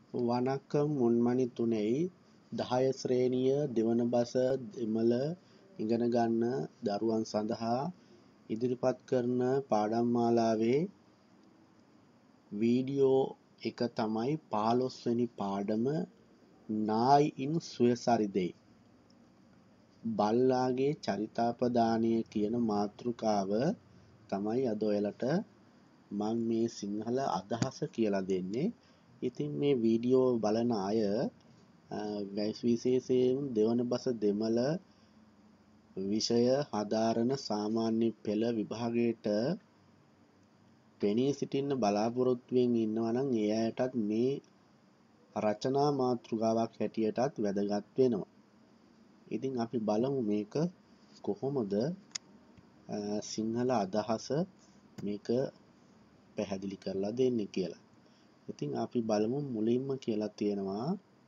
වணக்கம் මුන්මණි තුනෙයි 10 ශ්‍රේණිය දෙවන බස දෙමළ ඉගෙන ගන්න දරුවන් සඳහා ඉදිරිපත් කරන පාඩම් මාලාවේ වීඩියෝ එක තමයි 15 වෙනි පාඩම නායි ඉන් සුවසරිදෙයි. බල්ලාගේ චරිතාපදානය කියන මාතෘකාව තමයි අද ඔයාලට මම මේ සිංහල අදහස කියලා දෙන්නේ. ඉතින් මේ වීඩියෝ බලන අය විශේෂයෙන් දෙවන බස දෙමළ විෂය හදාරන සාමාන්‍ය පෙළ විභාගයට පෙනී සිටින්න බලාපොරොත්තුවෙන් ඉන්නවා නම් ඒ අයටත් මේ රචනා මාතෘකාවක් හැටියටත් වැදගත් වෙනවා. ඉතින් අපි බලමු මේක කොහොමද සිංහල අදහස මේක පැහැදිලි කරලා දෙන්නේ කියලා. ඉතින් අපි බලමු මුලින්ම කියලා තියෙනවා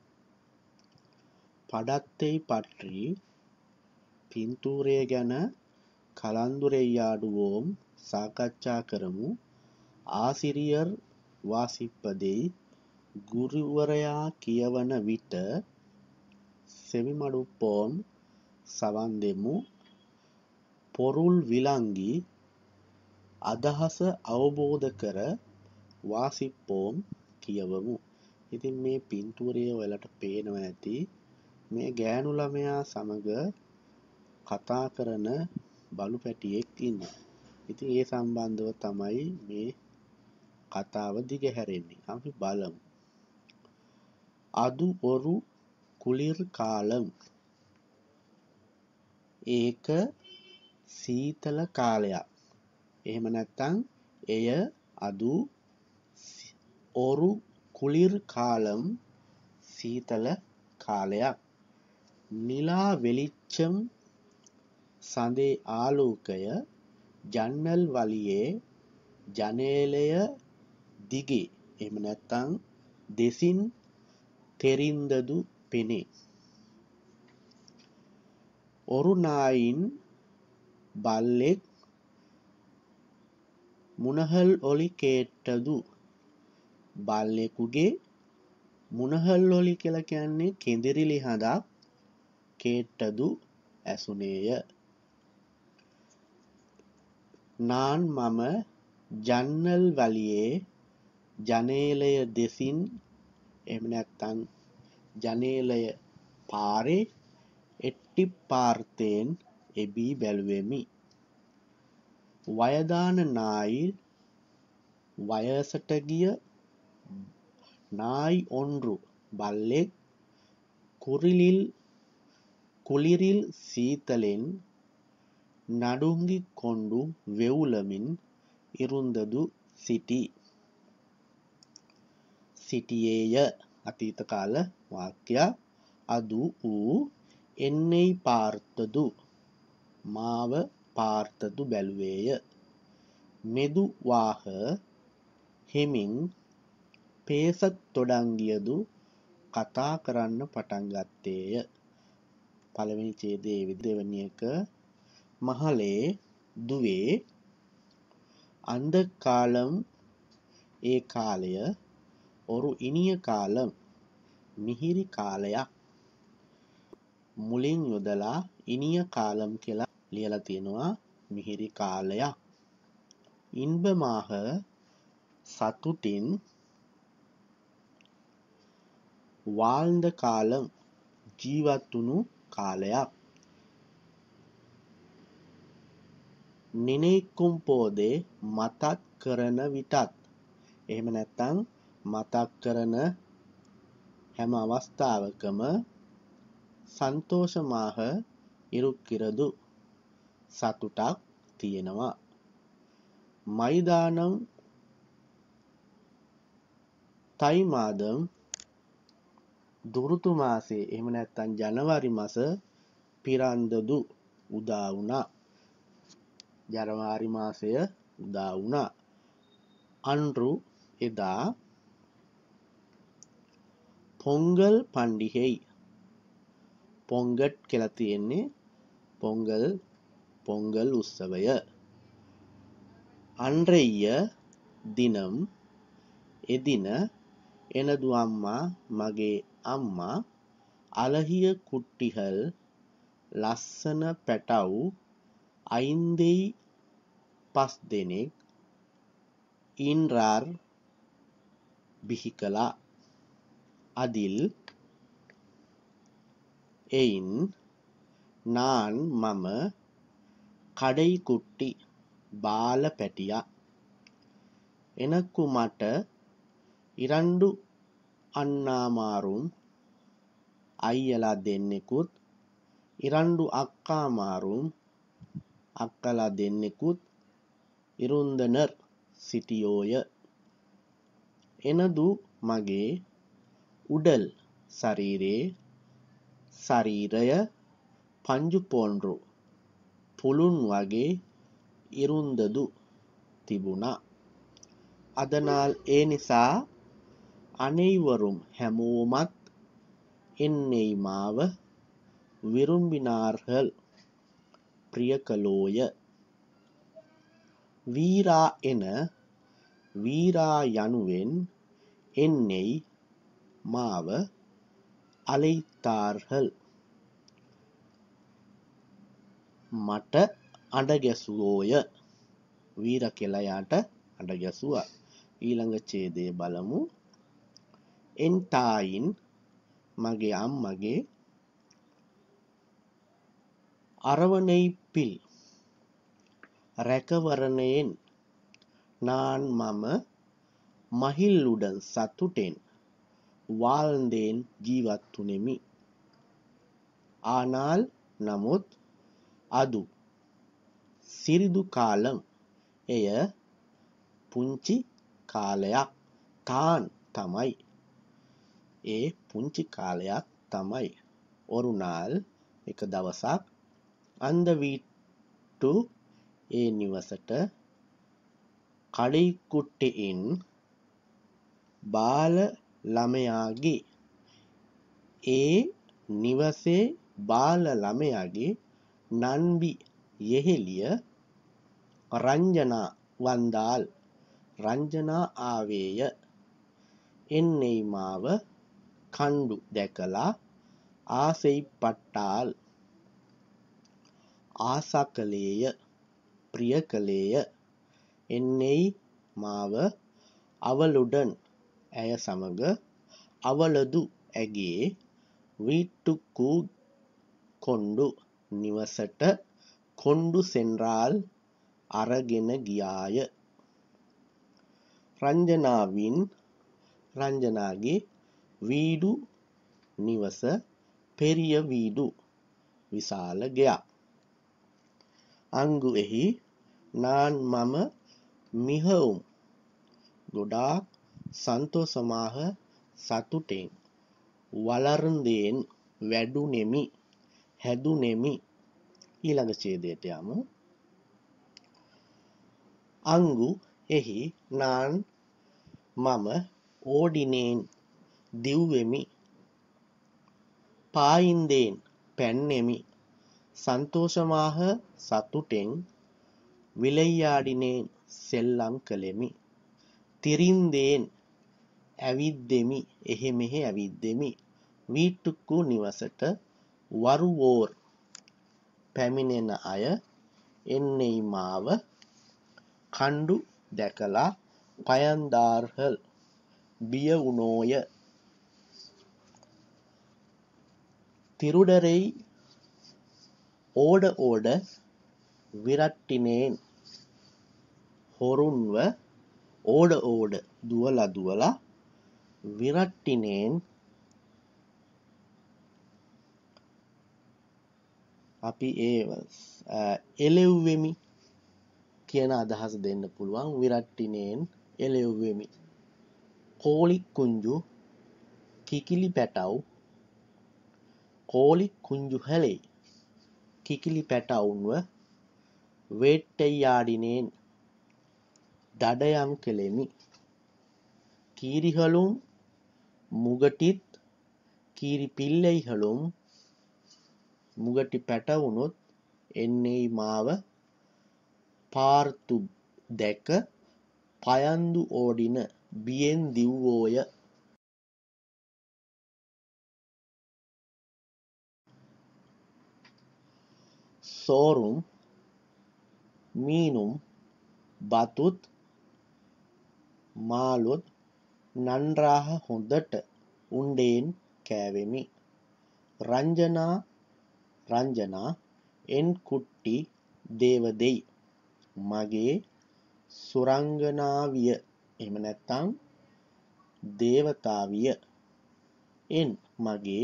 පඩත්තෙයි පට්ටි පින්තූරය ගැන කලන්දුරෙයාඩුවෝම් සාකච්ඡා කරමු. ආසිරියර් වාසිප්පදෙයි ගුරුවරයා කියවන විට සෙවිමඩුප්පෝම් සවන් දෙමු. පොරුල් විලංගි අදහස අවබෝධ කර වාසිප්පෝම් කියවමු. ඉතින් මේ පින්තූරය ඔයාලට පේනවා ඇති. මේ ගෑනු ළමයා සමග කතා කරන බලු පැටියෙක් ඉන්නවා. ඉතින් ඒ සම්බන්ධව තමයි මේ කතාව දිගහැරෙන්නේ. අපි බලමු. අදු ඔරු කුලිර් කාලම්. ඒක සීතල කාලයක්. එහෙම නැත්නම් එය අදු ඔරු කුලිර් කාලම් සීතල කාලයක්. නිලා වෙලිච්චම් සඳේ ආලෝකය ජன்னල් වලියේ ජනේලය දිගේ එහෙම නැත්නම් දෙසින් තෙරින්දදු පෙනේ. ඔරුනායින් බල්ලෙක් මුණහල් ඔලි කේට්ටදු. බල්ලෙකුගේ මුණහල් ඔලි කියලා කියන්නේ කෙඳිරිලි හඬක් කේට්ටදු ඇසුනේය. නාන් මම ජන්නල් වලියේ ජනේලය දෙසින් එහෙම නැත්නම් ජනේලය පාරේ එට්ටිපාර්තෙන් එබී බැලුවෙමි. වයදාන නායි වයසට ගිය නායි ඔන්රු බල්ලෙක් කුලිරිල් සීතලෙන් නඩුංගි කොණ්ඩු වෙවුලමින් ඉරුන්දදු සිටියේය. අතීත කාල වාක්‍යයක්. අදු ඌ එන්නෙයි පාර්තදු මාව පාර්තදු බැලුවේය. මෙදු වාහ හෙමින් පේසත් තොඩංගියදු කතා කරන්න පටන් ගත්තේය. පළවෙනි ඡේදයේ දෙවෙනි එක මහලේ දුවේ අන්ද කාලම් ඒ කාලය ඔරු ඉනිය කාලම් මිහිරි කාලයක්. මුලින් යොදලා ඉනිය කාලම් කියලා ලියලා තියෙනවා මිහිරි කාලයක්. ඉන්බමාහ සතුටින් වාල්ද කාලම් ජීවත්වුණු කාලයක්. නිනෙක්කුම් පෝදේ මතක් කරන විටත් එහෙම නැත්නම් මතක් කරන හැම අවස්ථාවකම සන්තෝෂමාහ ඉරුක්කිරදු සතුටක් තියෙනවා. මයිදානම් තයි මාදම් දුරුතු මාසේ එහෙම නැත්නම් ජනවාරි මාස පිරන්දදු උදා වුණා. ජනවාරි මාසය උදා වුණා. අන්රු එදා පොංගල් පණ්ඩිහෙයි. පොංගට් කියලා තියෙන්නේ පොංගල් උත්සවය. අන්රෙය්‍ය දිනම් එදින එනදු අම්මා මගේ අම්මා අලහිය කුට්ටිහල් ලස්සන පැටව් අයින්දෙයි 5 දෙනෙක් ඉන්රාර් බිහි කළා. අදිල් එයින් නාන් මම කඩෙයි කුට්ටි බාල පැටියා එනකු මට ඉරන්ඩු අන්නාමාරුම් අයියලා දෙන්නෙකුත් ඉරන්ඩු අක්කාමාරුම් අක්කලා දෙන්නෙකුත් ඉරුන්දනර් සිටියෝය. එනදු මගේ උඩල් ශරීරය පංජු පොන්රු පුළුන් වගේ ඉරුන්දදු තිබුණා. අදනාල් ඒ නිසා අනෙයිවරුම් හැමෝමත් එන්නෙයි මාව විරුම්බිනාර්හල් ප්‍රිය කළෝය. වීරා එන වීරා යනුවෙන් එන්නෙයි මාව අලෙයිතාර්හල් මට අඬගැසුවෝය. වීර කෙළයාට අඬගැසුවා. ඊළඟ ඡේදය බලමු. එන්ටායින් මගේ අම්මගේ අරවනෙයිපිල් රැකවරණයෙන් නාන් මම මහිල්උඩන් සතුටෙන් වාල්දෙන් ජීවත්වුනෙමි. ආනාල් නමුත් අදු සිරිදු කාලම් එය පුංචි කාලයක් තාන් තමයි. ඒ පුංචි කාලයක් තමයි. ඔරුනාල් එක දවසක් අන්දවීට්ටු ඒ නිවසට කඩෙයිකුට්ටෙයින් බාල ළමයාගේ ඒ නිවසේ බාල ළමයාගේ නන්බි යෙහෙළිය රංජනා වන්දාල් රංජනා ආවේය. එන්නෙයි මාව කණ්ඩු දැකලා ආසෙයි පට්ටාල් ආසා කළේය ප්‍රිය කළේය. එන්නෙයි මාව අවළුඩන් ඇය සමග අවලදු ඇගේ වීට්ටුකු කොණ්ඩු නිවසට කොණ්ඩු සෙන්රාල් අරගෙන ගියාය. රංජනාවින් රංජනාගේ වීඩු නිවස පෙරිය වීඩු විශාල ගෙයක්. අංගු එහි නාන් මම මිහවුම් ගොඩාක් සන්තෝසමාහ සතුටෙන් වලර්න්දෙන් වැඩුනෙමි හැදුනෙමි. ඊළඟ ඡේදයට යමු. අංගු එහි නාන් මම ඕඩිනෙන් දිව්වෙමි පායින්දෙන් පැන්නෙමි සන්තෝෂමාහ සතුටෙන් විලෙයාඩිනෙන් සෙල්ලම් කළෙමි. තිරින්දෙන් ඇවිද්දෙමි එහෙ මෙහෙ ඇවිද්දෙමි. වීට්ටුකු නිවසට වරුවෝර් පැමිණෙන අය එන්නෙයි මාව කණ්ඩු දැකලා පයන්දාර්හල් බිය වුණෝය. තිරුඩරෙයි ඕඩ විරට්ටිනෙන් හොරුන්ව ඕඩ දුවලා විරට්ටිනෙන් අපි එලෙව්වෙමි කියන අදහස දෙන්න පුළුවන්. විරට්ටිනෙන් එලෙව්වෙමි. කෝලි කුංජු කිකිලි පැටව් කෝලි කුංජු හැලෙයි කිකිලි පැටවුන්ව වේට්ටෙයාඩිනෙන් දඩයම් කෙලෙමි. කීරිහළුම් මුගටිත් කීරි පිල්ලෙයිහළුම් මුගටි පැටවුනොත් එන්නෙයි මාව පාර්තු දැක පයන්දු ඕඩින බියෙන් දිව්වෝය. සෝරුම් මීනුම් බතුත් මාළුත් නන්රාහ හොඳට උණ්ඩයෙන් කෑවෙමි. රංජනා එන් කුට්ටි දේවදෙයි මගේ සුරංගනාවිය එහෙම නැත්නම් දේවතාවිය. එන් මගේ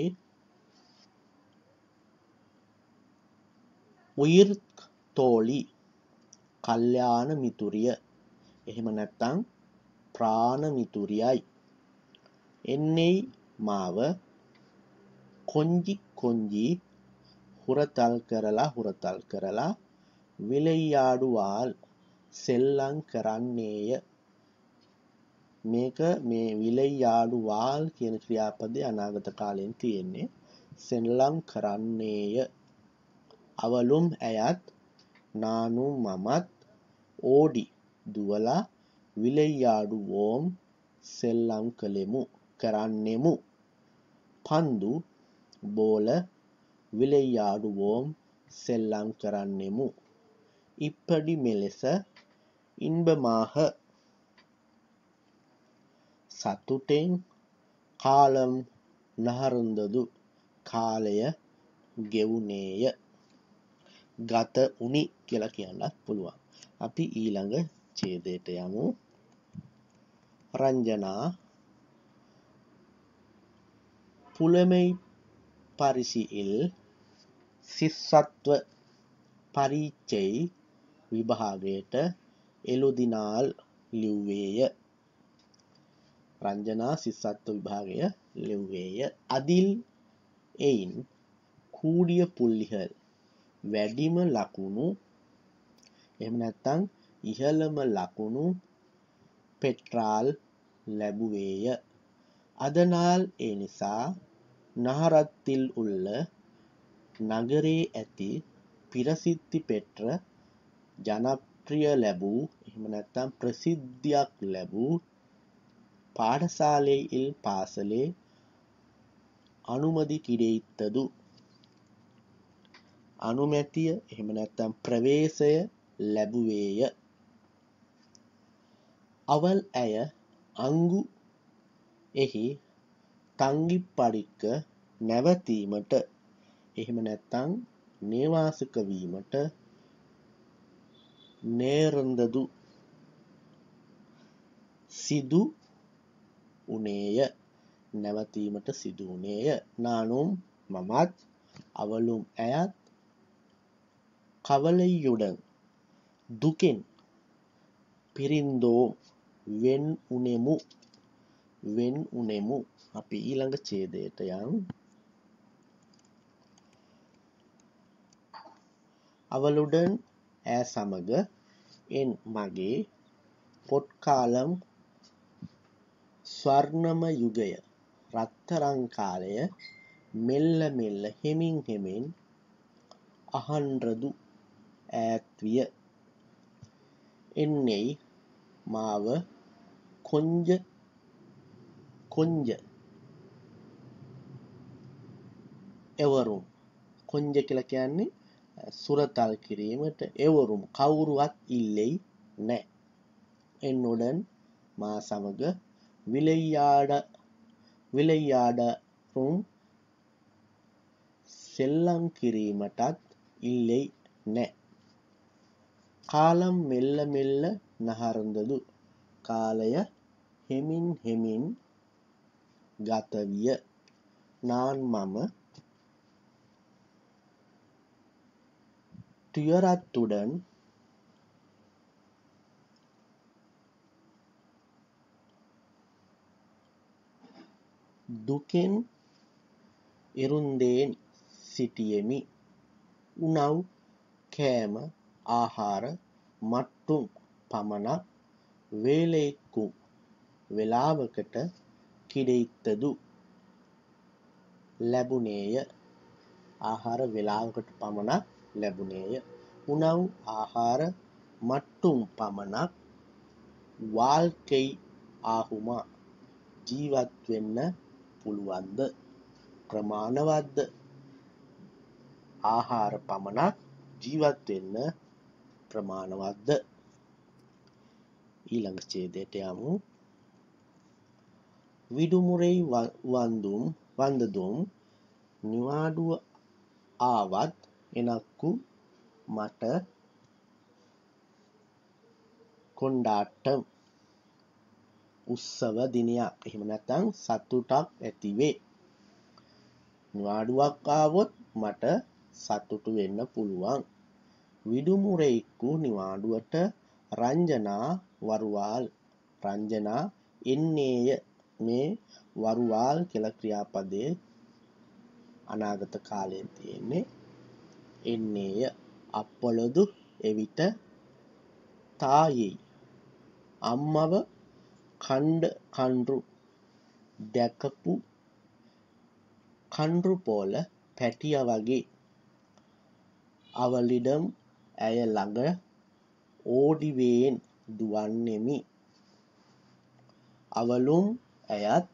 උයිර්ක් තෝලි කල්යාණ මිතුරිය එහෙම නැත්නම් ප්‍රාණ මිතුරියයි. එන්නේයි මාව කොංජි හුරතල් කරලා විලෙයාඩුවාල් සෙල්ලම් කරන්නේය. මේක මේ විලෙයාඩුවාල් කියන ක්‍රියාපදේ අනාගත කාලයෙන් තියෙන්නේ. සෙල්ලම් කරන්නේය. අවලුම් ඇයත් නානුම් මමත් ඕඩි දුවලා විලෙයාඩුවෝම් සෙල්ලම් කරන්නෙමු. පන්දු බෝල විලෙයාඩුවෝම් සෙල්ලම් කරන්නෙමු. ඉප්පඩි මෙලෙස ඉන්බමාහ සතුටෙන් කාලම් නහරුන්දදු කාලය ගෙවුනේය. ගත උනි කියලා කියන්නත් පුළුවන්. අපි ඊළඟ ඡේදයට යමු. රංජනා පුලමෙයි පරිසිල් සිස්සත්ව පරිච්ඡේ විභාගයට එළුදිනාල් ලිව්වේය. රංජනා සිස්සත්ව විභාගය ලිව්වේය. අදිල් එයින් කූඩිය පුල්ලිහල් වැඩිම ලකුණු එහෙම නැත්නම් ඉහළම ලකුණු පෙට්‍රාල් ලැබුවේය. අදනාල් ඒ නිසා නහරත්තිල් උල්ල නගරේ ඇති පිරසිද්ධි පෙට්‍ර ජනප්‍රිය ලැබූ එහෙම නැත්නම් ප්‍රසිද්ධියක් ලැබූ පාඨශාලෙයිල් පාසලේ අනුමති කිරීත්තදු අනුමැතිය එහෙම නැත්නම් ප්‍රවේශය ලැබුවේය. අවල් ඇය අංගු එහි තංගිප්පඩික්ක නැවතීමට එහෙම නැත්නම් නේවාසික වීමට නේරඳදු සිදු උනේය. නැවතීමට සිදු උනේය. නානුම් මමත් අවලුම් ඇයත් කවලෙයුඩන් දුකෙන් පිරින්දෝම් වෙන් උනෙමු. අපි ඊළඟ ඡේදයට යමු. අවලුඩන් ඈ සමග එන් මගේ පොට්කාලම් ස්වර්ණම යුගය රත්තරන් කාලය මෙල්ල හෙමින් අහන්රදු ඈත් විය. එන්නේයි මාව කොංජ එවරුම් කොංජ කියලා කියන්නේ සුරතල් කිරීමට එවරුම් කවුරුවත් ඉල්ලෙයි නැහැ. එන්නුඩන් මා සමග විලෙයාඩරුම් සෙල්ලම් කිරීමටත් ඉල්ලෙයි නැහැ. කාලම් මෙල්ල නහරඳදු කාලය හෙමින් ගත විය. නාන් මම තුයරත්තුඩන් දුකෙන් ඉරුන්දේන් සිටියෙමි. උණව් කෑම ආහාර මට්ටුම් පමණක් වේලෙක්කු වෙලාවකට කිඩෙයිත්තදු ලැබුණේය. ආහාර වේලාවකට පමණක් ලැබුණේය. උණව් ආහාර මට්ටුම් පමණක් වාල්කෙයි ආහුමා ජීවත් වෙන්න පුළුවන්ද? ප්‍රමාණවත්ද? ආහාර පමණක් ජීවත් වෙන්න ප්‍රමාණවත්ද? ඊළඟ ඡේදයට යමු. විදුමුරෙයි වන්දදුම් නිවාඩුව ආවත් එනක්කු මට කොණ්ඩාට්ටම් උත්සව දිනයක්. එහෙම නැත්නම් සතුටක් ඇති වේ. නිවාඩුවක් ආවොත් මට සතුටු වෙන්න පුළුවන්. විදුමුරෙයිකු නිවාඩුවට රංජනා වරුවාල්. රංජනා එන්නේය. මේ වරුවාල් කියලා ක්‍රියාපදයේ අනාගත කාලයෙන් තියෙන්නේ එන්නේය. අප්පලොදු එවිට තායෙයි. අම්මව කණ්ඩු දැකපු කඳු පෝල පැටිය වගේ. අවලිඩම් ඇය ළඟ ඕඩිවේන් දුවන්නෙමි. අවලුම් ඇයත්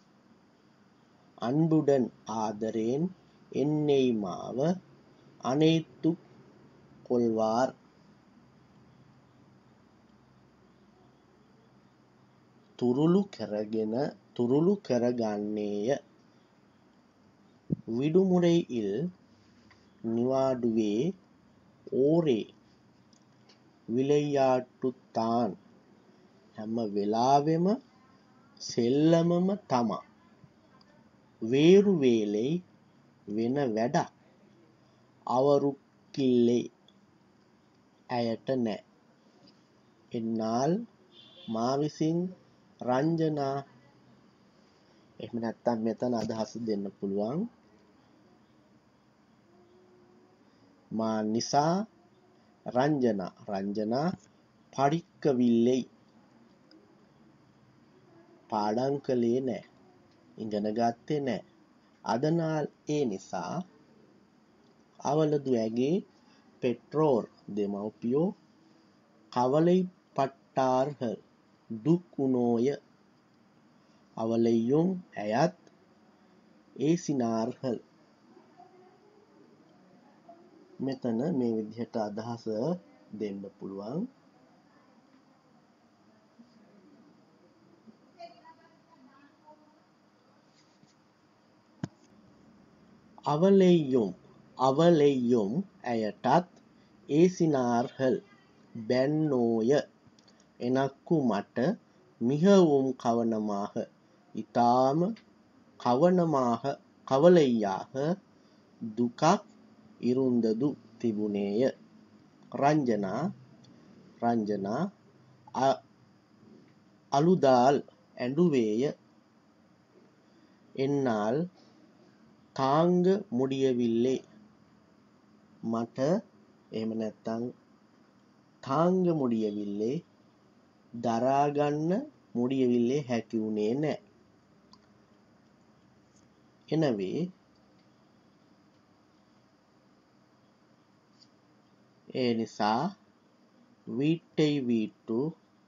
අන්බුඩන් ආදරයෙන් එන්නෙයි මාව අනෙත්තු කොල්වාර්. තුරුළු කරගන්නේය. විදුමුරෙයිල් නිවාඩුවේ ඕරේ විලයාට්ටුත්තාන්. හැම වෙලාවෙම සෙල්ලමම තමා. වේරුවේලෙයි වෙන වැඩක් අවරුක්කිල්ලේ ඇයට නෑ. එන්නාල් මා විසින් රංජනා. එහෙම නැත්නම් මෙතන අදහස දෙන්න පුළුවන් මා නිසා රංජනා පරික්කවිල්ලෙයි පාඩම් කළේ නෑ. ඉගෙන ගත්තේ නෑ. අදනාල් ඒ නිසා අවලදු ඇගේ පෙට්‍රෝර් දෙමව්පියෝ කවලයි පට්ටාර්හල් දුක් වුණෝය. අවලෙයුම් ඇයත් ඒසිනාර්හල්. මෙතන මේ විදිහට අදහස දෙන්න පුළුවන්. අවලෙයුම් ඇයටත් ඒසිනාර්හල් බැන්නෝය. එනක්කු මට මිහවුම් කවනමාහ. ඉතාම කවලෙයාහ දුකක් ඉරුන්දදු තිබුණේය. රංජනා අලුදාල් ඇඬුවේය. එන්නාල් තාංග මුඩියවිල්ලේ මට එහෙම නැත්නම් තාංග මුඩියවිල්ලේ දරාගන්න මුඩියවිල්ලේ හැකි වුණේ නෑ. එනවේ ඒ නිසා වීට්ටෙයි වීට්ටු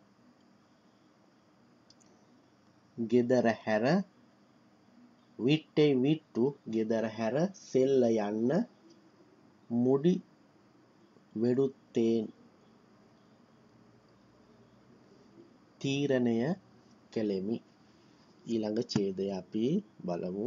ගෙදර හැර සෙල්ල යන්න මුඩි වෙඩුත්තේන් තීරණය කෙලෙමි. ඊළඟ ඡේදය අපි බලමු.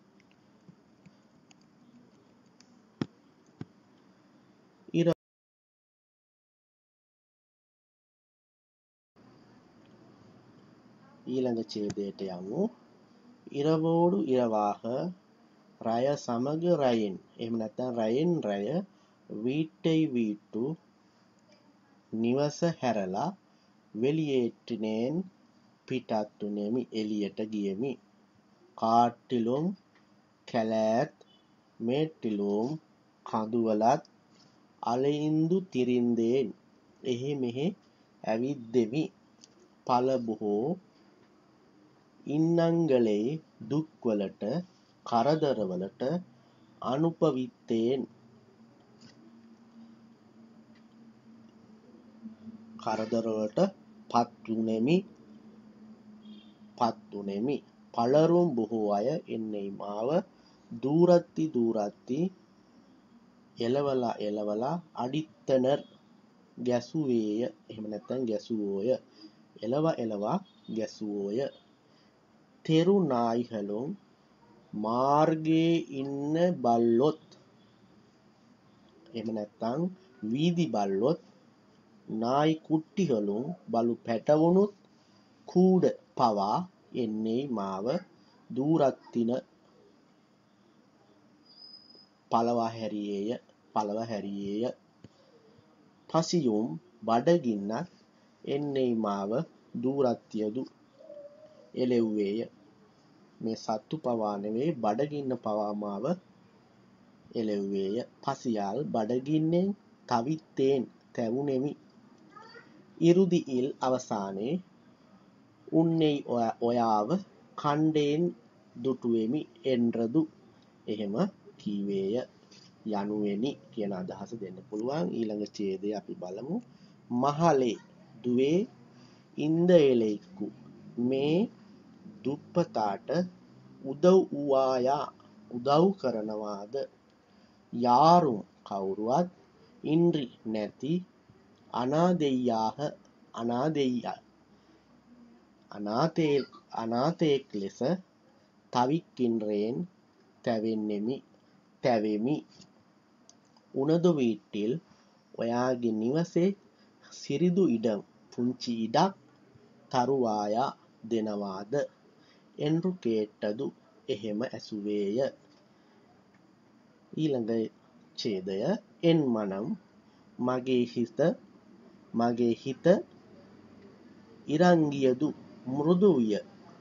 ඊළඟ ඡේදයට යමු. ඉරවෝඩු ඉරවාහ රය සමග රයෙන්. එහෙම නැත්නම් රයෙන් රය වීට්ටෙයි වීට්ටු නිවස හැරලා වෙලියේටිනෙන් පිටත් වුනෙමි. එළියට ගියෙමි. කාට්ටිලුම් කැලෑත් මේට්ටිලුම් කඳුවලත් අලින්දු තිරින්දෙන් එහෙ මෙහෙ ඇවිද්දෙමි. පල බොහෝ ඉන්නංගලෙයි දුක්වලට කරදරවලට අනුපවිත්තේන් කරදරවලට පත්වුනෙමි. පලරුම් බොහෝ අය එන්නෙයි මාව දූරත්ති එලවලා එලවලා අඩිත්තනර් ගැසුවේය. එහෙම නැත්නම් ගැසුවෝය. එලවා ගැසුවෝය. තෙරුනායිහලුන් මාර්ගයේ ඉන්න බල්ලොත් එහෙම නැත්නම් වීදි බල්ලොත් නායි කුට්ටිහලුන් බලු පැටවුණුත් කූඩ පවා එන්නේ මාව දූරත්තින පලවා හැරියේය. පසියුම් බඩගින්නත් එන්නේ මාව දූරත්තියදු එලෙව්වේය. මේ සත්තු පවා නෙවෙයි බඩගින්න පවා මාව එලෙව්වේය. පසියල් බඩගින්නෙන් තවිත්තේන් තැවුනෙමි. ඉරුදි ඉල් අවසානයේ උන්නෙයි ඔයාව කණ්ඩයෙන් දුටුවෙමි එන්රදු එහෙම කීවේය යනුවෙනි කියන අදහස දෙන්න පුළුවන්. ඊළඟ ඡේදය අපි බලමු. මහලේ දුවේ ඉන්ද එලෙක්කු මේ දුප්පතාට උදව් කරනවාද යාරුම් කවුරුවත් ඉන්ද්‍රි නැති අනාතයෙක් ලෙස තවික්කින්රයෙන් තැවෙමි. උනදු வீட்டில் ඔයාගේ නිවසේ සිරිදු ඉඩම් පුංචි ඉඩක් තරුවායා දෙනවාද එන්රු කේට්ටදු එහෙම ඇසුවේය. ඊළඟ ඡේදය එන් මනම් මගේ හිත ඉරංගියදු මෘදු විය.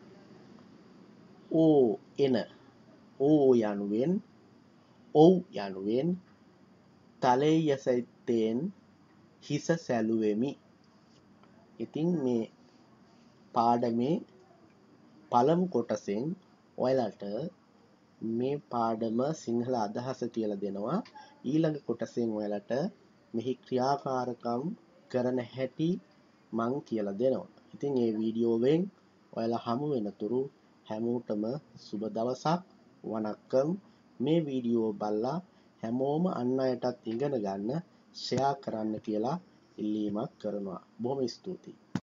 ඔව් යනුවෙන් තලෙයසෙත්තෙන් හිස සැලුවෙමි. ඉතින් මේ පාඩමේ පළමු කොටසෙන් ඔයාලට මේ පාඩම සිංහල අදහස කියලා දෙනවා. ඊළඟ කොටසෙන් ඔයාලට මෙහි ක්‍රියාකාරකම් කරන හැටි මං කියලා දෙනවා. ඉතින් මේ වීඩියෝවෙන් ඔයාලා හමු වෙනතුරු හැමෝටම සුබ දවසක්. වණක්කම්. මේ වීඩියෝ බලලා හැමෝම අන් අයටත් ඉගෙන ගන්න ෂෙයා කරන්න කියලා ඉල්ලීමක් කරනවා. බොහොම ස්තුතියි.